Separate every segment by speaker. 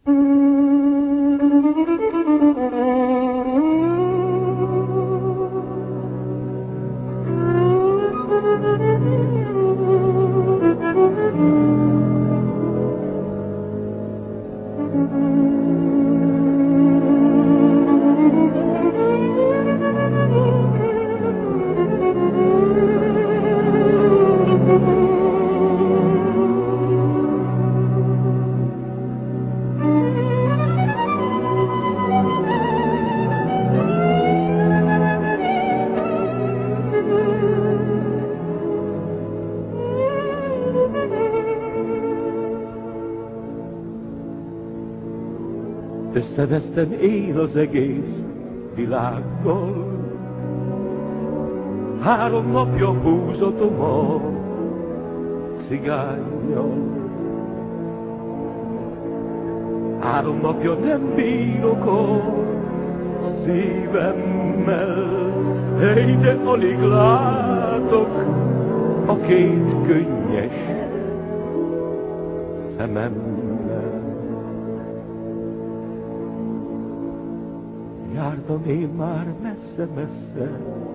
Speaker 1: Összevesztem én az egész világgal, 3 napja húzatom a cigánnyal. 3 napja nem bírok a szívemmel, hely, de alig látok a 2 könnyes szememmel. Jártam én már messze-messze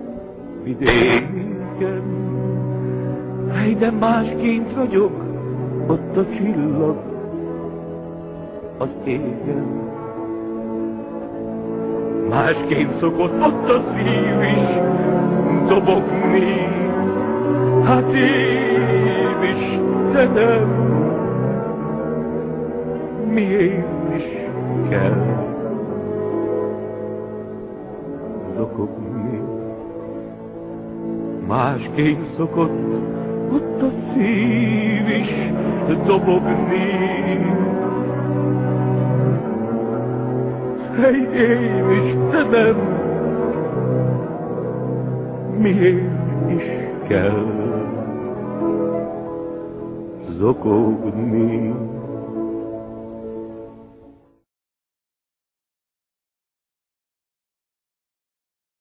Speaker 1: vidéken, hely, de másként ragyog ott a csillag az égen. Másként szokott ott a szív is dobogni, hát én Istenem, miért is kell zokogni. Másként szokott ott a szív is dobogni, hely, én Istenem, miért is kell zokogni.